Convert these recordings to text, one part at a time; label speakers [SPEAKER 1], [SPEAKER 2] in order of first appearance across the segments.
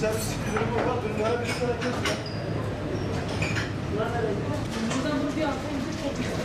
[SPEAKER 1] servis durumu var. Bunlara bir sıra kes.
[SPEAKER 2] Buradan bunu bir alsayım çok güzel.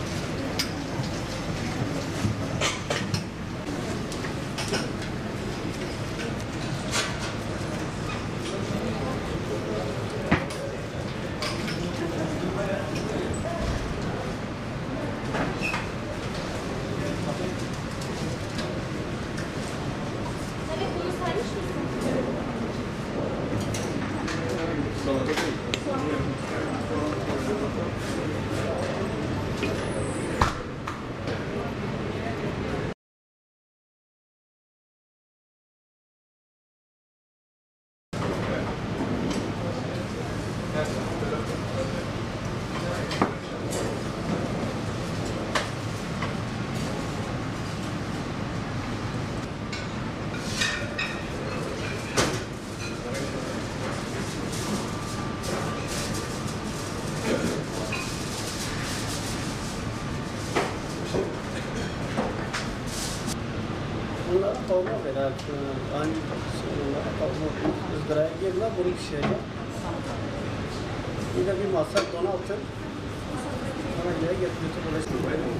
[SPEAKER 3] Bunlara kavga verir. Aynı onlara kavga ızdıraya girdiler, bunu pişireceğim. Bir de bir masa donatın. Ona göre götürüp ulaştırmayalım.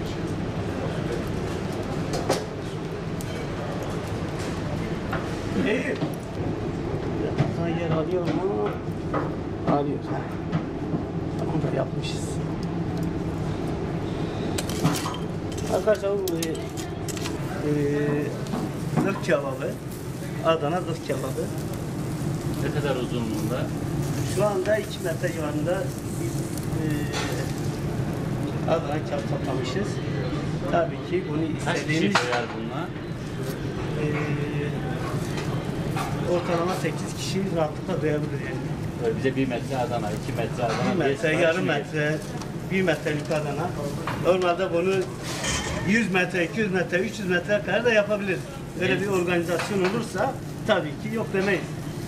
[SPEAKER 3] İyi. Daha yer alıyor mu? Alıyor. Tamam da yapmışız. Arkadaşlar bu zırh kebabı, Adana zırh kebabı.
[SPEAKER 4] Ne kadar uzunluğunda?
[SPEAKER 3] Şu anda 2 metre civarında biz Adana kebap toplamışız. Tabii ki bunu
[SPEAKER 4] Kaç kişi
[SPEAKER 3] istediğimiz
[SPEAKER 4] koyar bununla?
[SPEAKER 3] ortalama 8 kişi rahatlıkla doyabilir yani.
[SPEAKER 4] Böyle bize 1 metre Adana, 2 metre Adana,
[SPEAKER 3] 1 metre, yarım metre, 1 metrelik Adana. Normalde bunu 100 metre, 200 metre, 300 metre kadar da yapabiliriz. Böyle bir organizasyon olursa tabii ki yok demeyiz.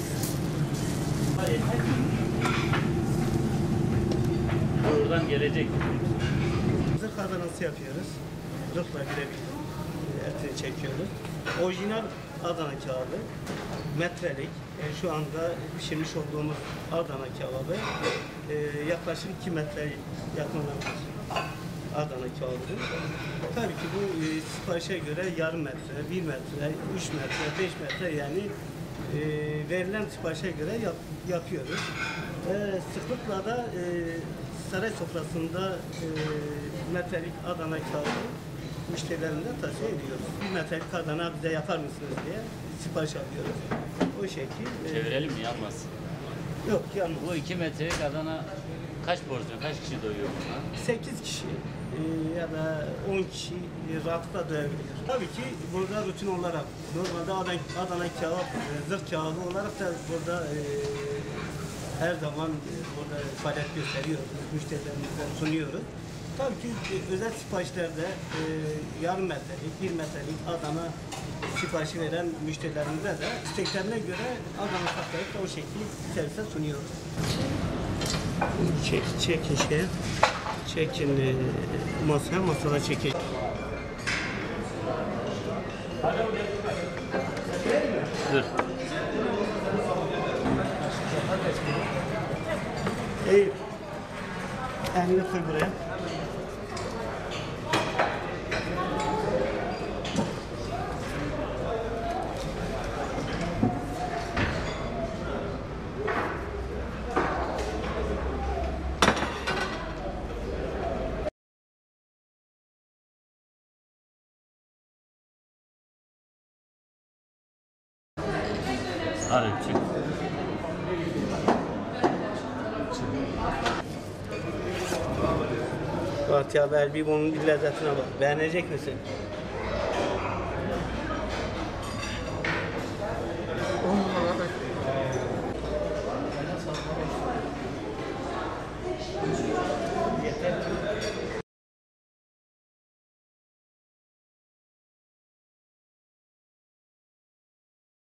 [SPEAKER 4] Oradan gelecek.
[SPEAKER 3] Zırh Adanası yapıyoruz. Zırhla birebir etini çekiyoruz. Orijinal Adana kebabı, metrelik. Şu anda pişirmiş olduğumuz Adana kebabı yaklaşık 2 metre yakınlardır. Adana kebabı. Tabii ki bu siparişe göre yarım metre, 1 metre, 3 metre, 5 metre yani verilen siparişe göre yapıyoruz. Sıklıkla da saray sofrasında metrelik Adana kebabı müşterilerine tavsiye ediyoruz. 1 metrelik Adana bize yapar mısınız diye sipariş alıyoruz. O şekil.
[SPEAKER 4] Çevirelim mi? Yapmasın.
[SPEAKER 3] Yok yalnız.
[SPEAKER 4] Bu 2 metrelik Adana kaç porsiyon, kaç kişi doyuyor buna?
[SPEAKER 3] 8 kişi ya da 10 kişi rahatlıkla doyabilir. Tabii ki burada rutin olarak normalde Adana kebap, zırh kebabı olarak da burada her zaman burada faaliyet gösteriyoruz, müşterilerimize sunuyoruz. Tabii ki özel siparişlerde yarım metrelik, 1 metrelik Adana siparişi veren müşterilerimize de isteklerine göre Adana katlayıp da o şekilde servise sunuyoruz. Çekin masada çekin.
[SPEAKER 4] Dur.
[SPEAKER 3] Eyüp, elini koy buraya.
[SPEAKER 4] Hadi çık.
[SPEAKER 3] Fatih abi, bir bunun bir lezzetine bak. Beğenecek misin?